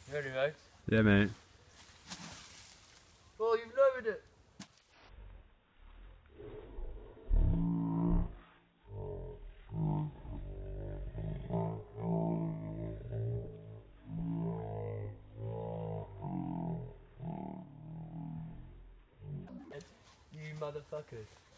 Ready, mate? Yeah, mate. Oh, you've lowered it. You motherfuckers.